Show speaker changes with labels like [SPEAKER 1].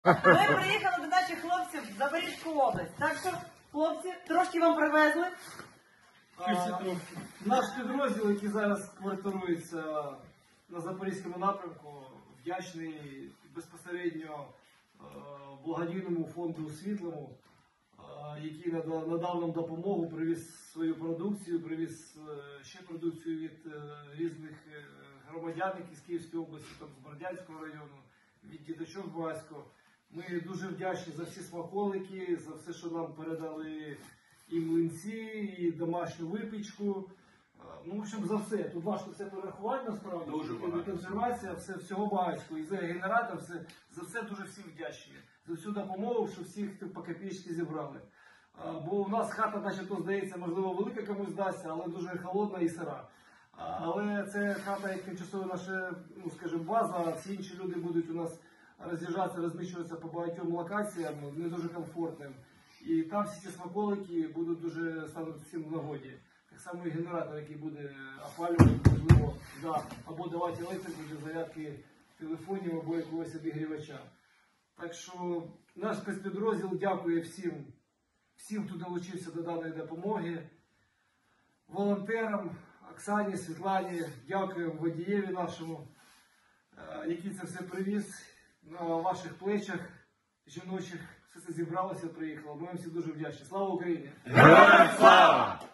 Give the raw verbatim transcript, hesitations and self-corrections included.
[SPEAKER 1] Ми приїхали до наших хлопців в Запорізьку область. Так що, хлопці, трошки вам привезли.
[SPEAKER 2] А, наш підрозділ, який зараз квартирується на Запорізькому напрямку, вдячний безпосередньо е, благодійному фонду Світлому, е, який надав, надав нам допомогу, привіз свою продукцію, привіз е, ще продукцію від е, різних е, громадян, які з Київської області, там, з Бердянського району, від діточок Басько. Ми дуже вдячні за всі смаколики, за все, що нам передали і млинці, і домашню випічку. Ну, в общем, за все. Тут важко все перерахувати, насправді.
[SPEAKER 3] Дуже багато.
[SPEAKER 2] Консервація, все, всього багатько. І за генератор, все, за все дуже всім вдячні. За всю допомогу, що всіх по копійки зібрали. А, бо у нас хата, начебто, здається, можливо, велика комусь здасться, але дуже холодна і сира. А, але це хата, як тимчасова наша, ну, скажімо, база, а всі інші люди будуть у нас роз'їжджатися, розміщуватися по багатьом локаціям, не дуже комфортним. І там всі ці смаколики будуть дуже стануть всім в нагоді. Так само і генератор, який буде опалювати, можливо, да, або давати електрику для зарядки телефонів або якогось обігрівача. Так що наш спецпідрозділ дякує всім, всім, хто долучився до даної допомоги, волонтерам, Оксані, Світлані, дякуємо водієві нашому, який це все привіз на ваших плечах жіночих. Все це зібралося, приїхало. Ми вам всі дуже вдячні. Слава Україні!
[SPEAKER 3] Героям слава!